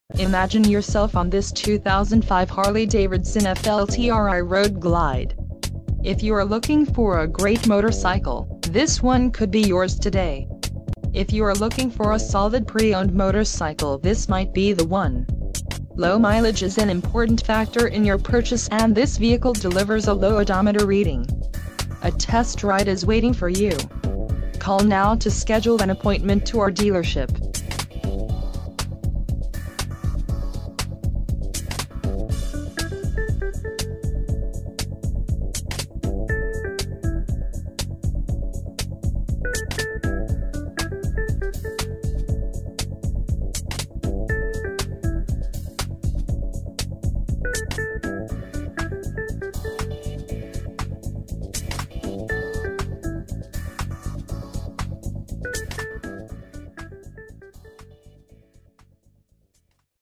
Imagine yourself on this 2005 Harley-Davidson FLTRI Road Glide. If you are looking for a great motorcycle, this one could be yours today. If you are looking for a solid pre-owned motorcycle, this might be the one. Low mileage is an important factor in your purchase, and this vehicle delivers a low odometer reading. A test ride is waiting for you. Call now to schedule an appointment to our dealership.